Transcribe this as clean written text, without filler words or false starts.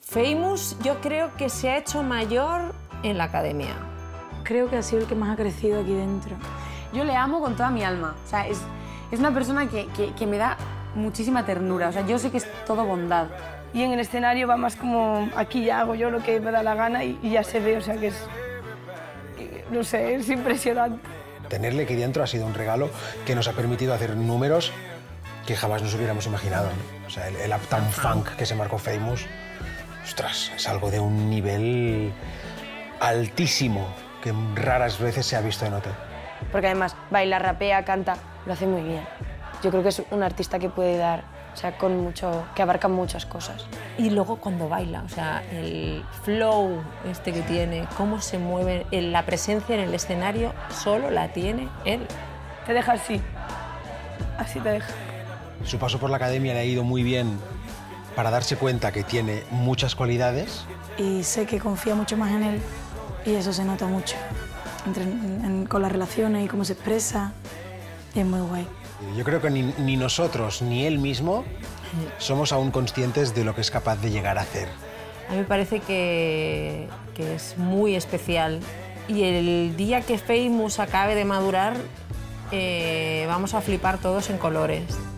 Famous yo creo que se ha hecho mayor en la academia. Creo que ha sido el que más ha crecido aquí dentro. Yo le amo con toda mi alma. O sea, es una persona que me da muchísima ternura. O sea, yo sé que es todo bondad. Y en el escenario va más como aquí ya hago yo lo que me da la gana y ya se ve, o sea que es, no sé, es impresionante. Tenerle aquí dentro ha sido un regalo que nos ha permitido hacer números que jamás nos hubiéramos imaginado, ¿no? O sea, el Uptown Funk que se marcó Famous, ostras, es algo de un nivel altísimo que raras veces se ha visto en OT. Porque además baila, rapea, canta, lo hace muy bien. Yo creo que es un artista que puede dar, o sea, que abarca muchas cosas. Y luego cuando baila, o sea, el flow este que tiene, cómo se mueve, la presencia en el escenario solo la tiene él. Te deja así, así te deja. Su paso por la academia le ha ido muy bien para darse cuenta que tiene muchas cualidades. Y sé que confía mucho más en él y eso se nota mucho. Con las relaciones y cómo se expresa, es muy guay. Yo creo que ni nosotros ni él mismo somos aún conscientes de lo que es capaz de llegar a hacer. A mí me parece que es muy especial y el día que Famous acabe de madurar vamos a flipar todos en colores.